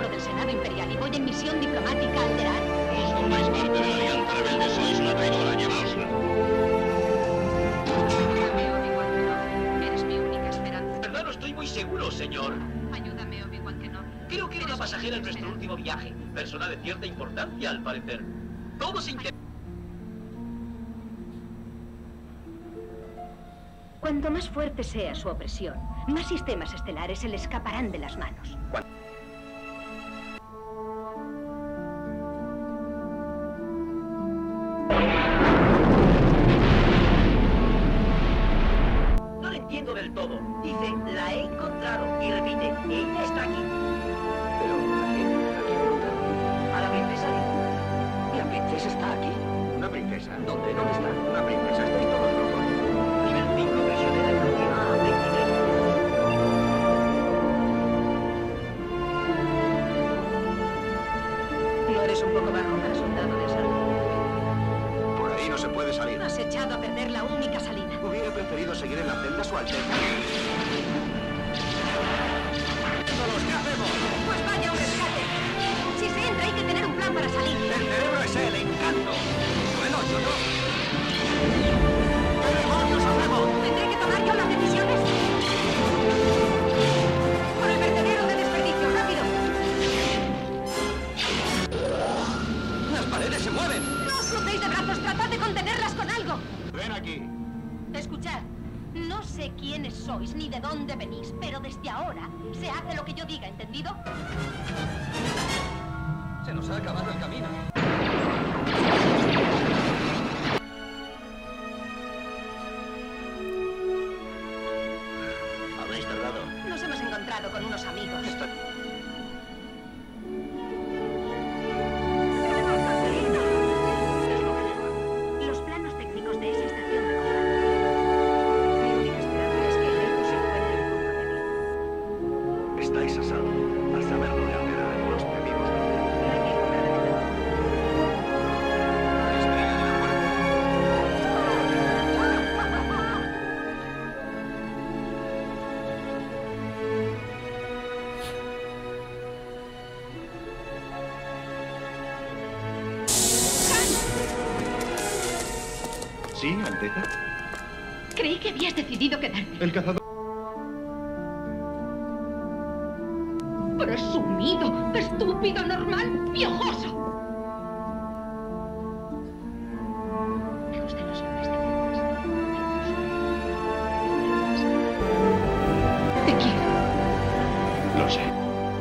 miembro del Senado Imperial y voy en misión diplomática a Alderaan. Vos formáis parte de la Alianza Rebelde. Sois una traidora. Llevaosla. Ayúdame, Obi-Wan Kenobi. Eres mi única esperanza. ¿Verdad? No estoy muy seguro, señor. Ayúdame, Obi-Wan Kenobi. Creo que era una pasajera en nuestro último viaje. Persona de cierta importancia, al parecer. Todos intentamos. Cuanto más fuerte sea su opresión, más sistemas estelares se le escaparán de las manos. No lo entiendo del todo. Dice, la he encontrado. Y repite, ella está aquí. Pero, ¿a quién? ¿A quién he encontrado? A la princesa. ¿La princesa está aquí? ¿Una princesa? ¿Dónde? ¿Dónde está? Una princesa. Estoy todos locos. Nivel 5, prisionera cautiva A23. ¿No eres un poco bajo para soldado de asalto? Por ahí no se puede salir. Has echado a perder la única salida. Hubiera preferido seguir en la celda Su Alteza. ¡Todos qué hacemos! Pues vaya un rescate. Si se entra hay que tener un plan para salir. El cerebro es el encanto. Bueno, yo no. ¿Qué demonios hacemos? ¿Tendré que tomar yo las decisiones? Por el vertedero de desperdicio, rápido. ¡Las paredes se mueven! No os crucéis de brazos, tratad de contenerlas con algo. Ven aquí. Escuchad, no sé quiénes sois ni de dónde venís, pero desde ahora se hace lo que yo diga, ¿entendido? Se nos ha acabado el camino. ¿Habéis tardado? Nos hemos encontrado con unos amigos. Es lo que lleva. Los planos técnicos de esa estación de combate. Mi única esperanza es que el Eco se encuentre en punto débil. Estáis a salvo. A saberlo de Alderaan, los temimos. No hay que ir para adelante. La estrella de la muerte. ¿Sí, Alteza? Creí que habías decidido quedarte. El cazador... Presumido, estúpido, normal, piojoso. Me gustan los hombres de fuerzas. Te quiero. Lo sé.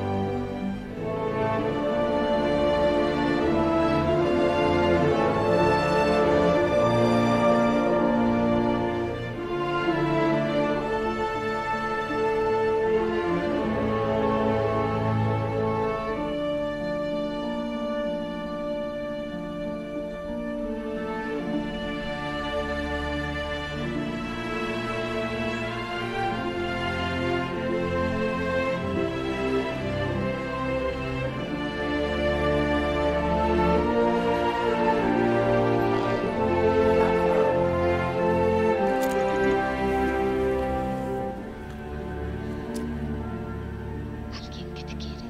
Alguien que te quiere.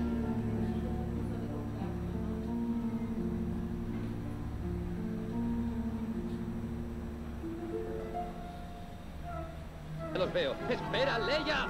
Los veo. ¡Espera, Leia!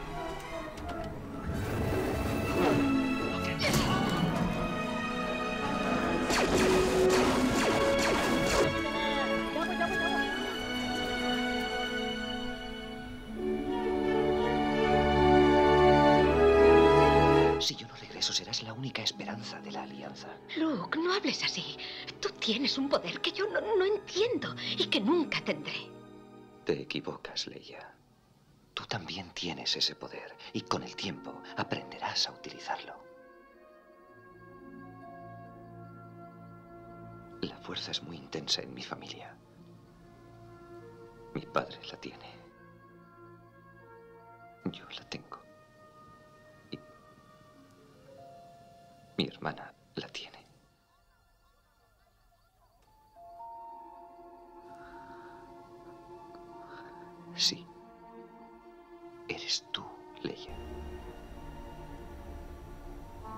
Si yo no regreso, serás la única esperanza de la Alianza. Luke, no hables así. Tú tienes un poder que yo no entiendo y que nunca tendré. Te equivocas, Leia. Tú también tienes ese poder y con el tiempo aprenderás a utilizarlo. La fuerza es muy intensa en mi familia. Mi padre la tiene. Yo la tengo. Y mi hermana la tiene. Sí. Eres tú, Leia.